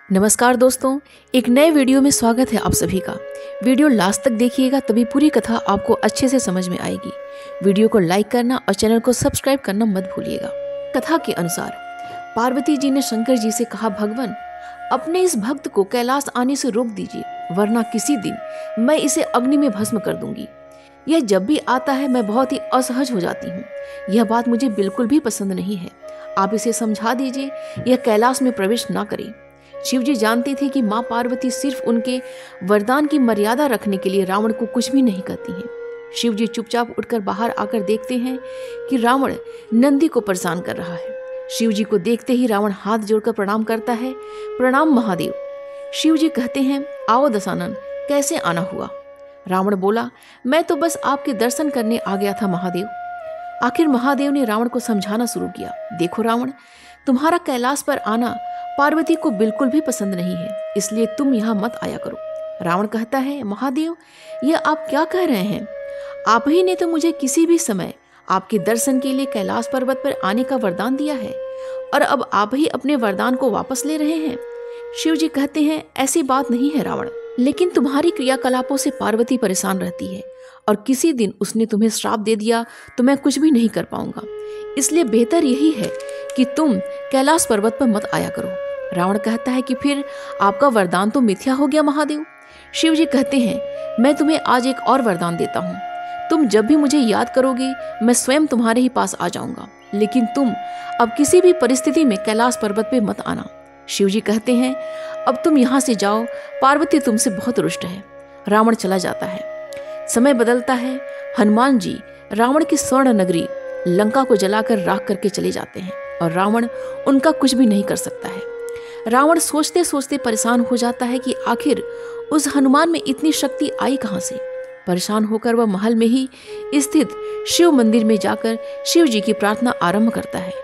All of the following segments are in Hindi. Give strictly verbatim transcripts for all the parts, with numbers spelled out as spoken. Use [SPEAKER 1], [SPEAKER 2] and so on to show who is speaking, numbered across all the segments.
[SPEAKER 1] नमस्कार दोस्तों, एक नए वीडियो में स्वागत है आप सभी का। वीडियो लास्ट तक देखिएगा तभी पूरी कथा आपको अच्छे से समझ में आएगी। वीडियो को लाइक करना और चैनल को सब्सक्राइब करना मत भूलिएगा। कथा के अनुसार पार्वती जी ने शंकर जी से कहा, भगवान अपने इस भक्त को कैलाश आने से रोक दीजिए, वरना किसी दिन मैं इसे अग्नि में भस्म कर दूंगी। यह जब भी आता है मैं बहुत ही असहज हो जाती हूँ। यह बात मुझे बिल्कुल भी पसंद नहीं है। आप इसे समझा दीजिए, यह कैलाश में प्रवेश ना करे। शिव जी जानते थे कि माँ पार्वती सिर्फ उनके वरदान की मर्यादा रखने के लिए रावण को कुछ भी नहीं कहती हैं। शिव जी चुपचाप उठकर बाहर आकर देखते हैं कि रावण नंदी को परेशान कर रहा है। शिव जी को देखते ही रावण हाथ जोड़कर प्रणाम करता है। प्रणाम महादेव। शिव जी कहते हैं, आओ दशानन, कैसे आना हुआ? रावण बोला, मैं तो बस आपके दर्शन करने आ गया था महादेव। आखिर महादेव ने रावण को समझाना शुरू किया, देखो रावण, तुम्हारा कैलाश पर आना पार्वती को बिल्कुल भी पसंद नहीं है, इसलिए तुम यहाँ मत आया करो। रावण कहता है, महादेव यह आप क्या कह रहे हैं? आप ही ने तो मुझे किसी भी समय आपके दर्शन के लिए कैलाश पर्वत पर आने का वरदान दिया है, और अब आप ही अपने वरदान को वापस ले रहे हैं। शिव जी कहते हैं, ऐसी बात नहीं है रावण, लेकिन तुम्हारी क्रियाकलापों से पार्वती परेशान रहती है, और किसी दिन उसने तुम्हें श्राप दे दिया तो मैं कुछ भी नहीं कर पाऊंगा। इसलिए बेहतर यही है कि तुम कैलाश पर्वत पर मत आया करो। रावण कहता है कि फिर आपका वरदान तो मिथ्या हो गया महादेव। शिव जी कहते हैं, मैं तुम्हें आज एक और वरदान देता हूँ। तुम जब भी मुझे याद करोगे मैं स्वयं तुम्हारे ही पास आ जाऊंगा, लेकिन तुम अब किसी भी परिस्थिति में कैलाश पर्वत पे मत आना। शिव जी कहते हैं, अब तुम यहाँ से जाओ, पार्वती तुमसे बहुत रुष्ट है। रावण चला जाता है। समय बदलता है। हनुमान जी रावण की स्वर्ण नगरी लंका को जलाकर राख करके चले जाते हैं, और रावण उनका कुछ भी नहीं कर सकता है। रावण सोचते सोचते परेशान हो जाता है कि आखिर उस हनुमान में इतनी शक्ति आई कहां से। परेशान होकर वह महल में ही स्थित शिव मंदिर में जाकर शिव जी की प्रार्थना आरंभ करता है।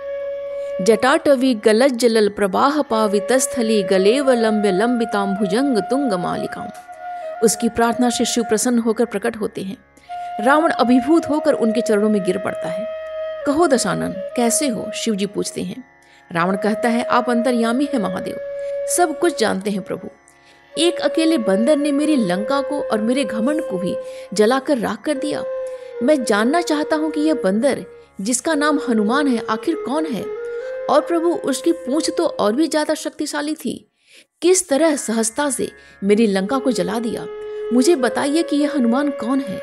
[SPEAKER 1] जटाटवी गलज जलल प्रवाह पावित स्थली गलेव लंब्य लंबिताम भुजंग तुंग मालिकाम। उसकी प्रार्थना से शिव प्रसन्न होकर प्रकट होते हैं। रावण अभिभूत होकर उनके चरणों में गिर पड़ता है। कहो दशानन, कैसे हो? शिव जी पूछते हैं। रावण कहता है, आप अंतर्यामी है महादेव, सब कुछ जानते हैं प्रभु। एक अकेले बंदर ने मेरी लंका को और मेरे घमंड को भी जलाकर राख कर दिया। मैं जानना चाहता हूँ कि यह बंदर जिसका नाम हनुमान है आखिर कौन है? और प्रभु, उसकी पूंछ तो और भी ज्यादा शक्तिशाली थी। किस तरह सहजता से मेरी लंका को जला दिया? मुझे बताइए कि यह हनुमान कौन है?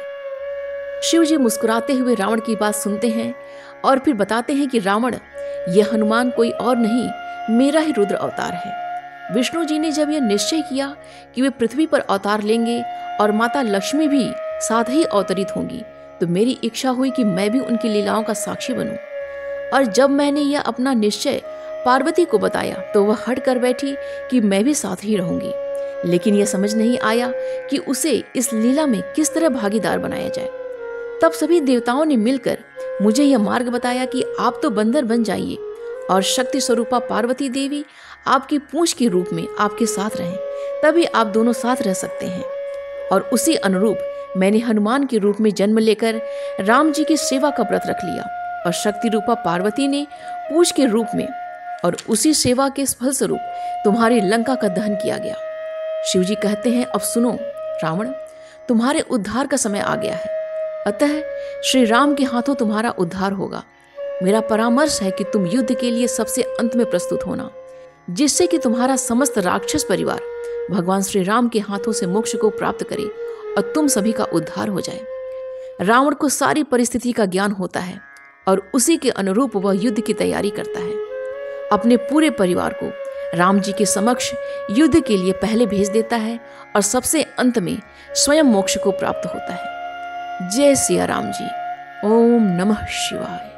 [SPEAKER 1] शिव जी मुस्कुराते हुए रावण की बात सुनते हैं और फिर बताते हैं कि रावण, यह हनुमान कोई और नहीं, मेरा ही रुद्र अवतार है। विष्णु जी ने जब यह निश्चय किया कि वे पृथ्वी पर अवतार लेंगे और माता लक्ष्मी भी साथ ही अवतरित होंगी, तो मेरी इच्छा हुई कि मैं भी उनकी लीलाओं का साक्षी बनूं। और जब मैंने यह अपना निश्चय पार्वती को बताया तो वह हट कर बैठी कि मैं भी साथ ही रहूंगी। लेकिन यह समझ नहीं आया कि उसे इस लीला में किस तरह भागीदार बनाया जाए। तब सभी देवताओं ने मिलकर मुझे यह मार्ग बताया कि आप तो बंदर बन जाइए और शक्ति स्वरूपा पार्वती देवी आपकी पूंछ के रूप में आपके साथ रहें, तभी आप दोनों साथ रह सकते हैं। और उसी अनुरूप मैंने हनुमान के रूप में जन्म लेकर राम जी की सेवा का व्रत रख लिया, और शक्ति रूपा पार्वती ने पूंछ के रूप में और उसी सेवा के फलस्वरूप तुम्हारी लंका का दहन किया गया। शिव जी कहते हैं, अब सुनो रावण, तुम्हारे उद्धार का समय आ गया है, अतः श्री राम के हाथों तुम्हारा उद्धार होगा। मेरा परामर्श है कि तुम युद्ध के लिए सबसे अंत में प्रस्तुत होना, जिससे कि तुम्हारा समस्त राक्षस परिवार भगवान श्री राम के हाथों से मोक्ष को प्राप्त करे और तुम सभी का उद्धार हो जाए। रावण को सारी परिस्थिति का ज्ञान होता है और उसी के अनुरूप वह युद्ध की तैयारी करता है। अपने पूरे परिवार को राम जी के समक्ष युद्ध के लिए पहले भेज देता है और सबसे अंत में स्वयं मोक्ष को प्राप्त होता है। जय सिया राम जी। ओम नमः शिवाय।